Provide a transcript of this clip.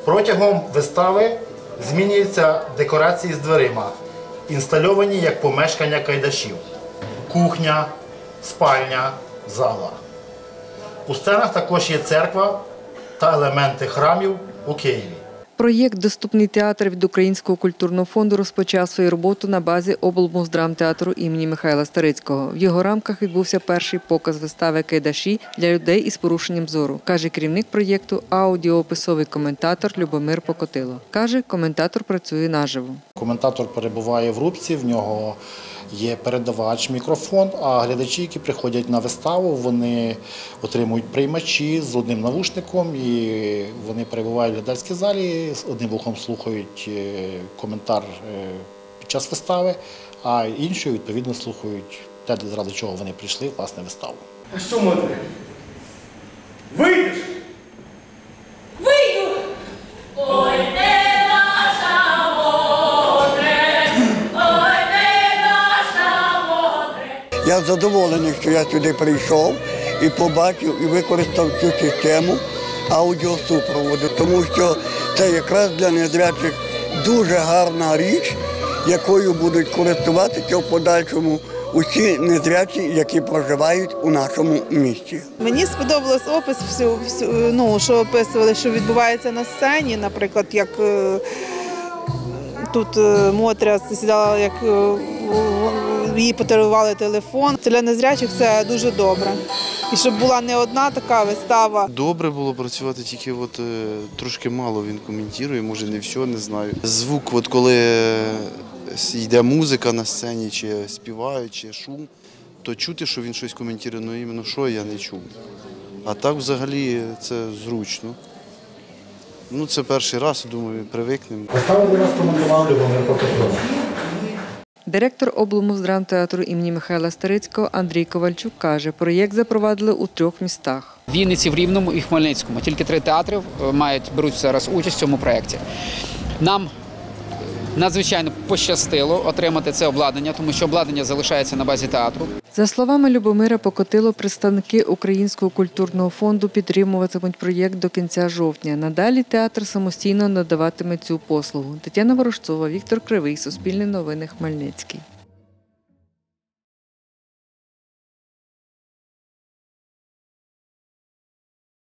Протягом вистави змінюються декорації з дверима, інстальовані як помешкання кайдашів – кухня, спальня, зала. У сценах також є церква та елементи храмів у Києві. Проєкт «Доступний театр» від Українського культурного фонду розпочав свою роботу на базі облмуздрамтеатру імені Михайла Старицького. В його рамках відбувся перший показ вистави «Кайдаші» для людей із порушенням зору, каже керівник проєкту, аудіоописовий коментатор Любомир Покотило. Каже, коментатор працює наживо. Коментатор перебуває в рубці, в нього є передавач, мікрофон, а глядачі, які приходять на виставу, вони отримують приймачі з одним навушником і вони перебувають в глядацькій залі, з одним вухом слухають коментар під час вистави, а іншою, відповідно, слухають те, заради чого вони прийшли, власне, виставу. А що, Мотря? Вийдеш? Вийду! Ой, не наша Мотря, ой, не наша Мотря. Я задоволений, що я сюди прийшов і побачив, і використав цю систему аудіосупроводу, тому що це якраз для незрячих дуже гарна річ, якою будуть користуватися в подальшому усі незрячі, які проживають у нашому місті. Мені сподобався опис, що описували, що відбувається на сцені, наприклад, як тут Мотря сідала, як їй подарували телефон. Для незрячих це дуже добре. І щоб була не одна така вистава. Добре було працювати, тільки трошки мало він коментує, може не все, не знаю. Звук, коли йде музика на сцені, чи співають, чи шум, то чути, що він щось коментує, але іменно що я не чув. А так взагалі це зручно. Це перший раз, думаю, привикнемо. Виставу для нас коментував Любомир Покотило. Директор облмуздрамтеатру імені Михайла Старицького Андрій Ковальчук каже, проєкт запровадили у 3 містах. В Вінниці, в Рівному і Хмельницькому. Тільки 3 театри беруть зараз участь в цьому проєкті. Нам надзвичайно пощастило отримати це обладнання, тому що обладнання залишається на базі театру. За словами Любомира Покотило, представники Українського культурного фонду підтримуватимуть проєкт до кінця жовтня. Надалі театр самостійно надаватиме цю послугу. Тетяна Ворожцова, Віктор Кривий, Суспільне новини, Хмельницький.